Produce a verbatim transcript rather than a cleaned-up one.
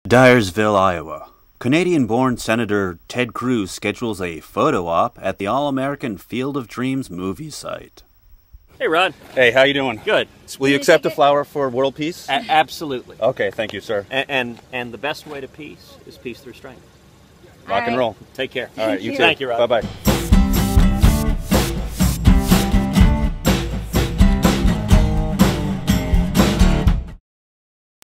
Dyersville, Iowa. Canadian-born Senator Ted Cruz schedules a photo op at the All-American Field of Dreams movie site. Hey, Rod. Hey, how you doing? Good. Will you accept a flower for world peace? A absolutely. Okay, thank you, sir. And, and and the best way to peace is peace through strength. Rock and roll. Take care. All right, you too. Thank you, Rod. Bye-bye.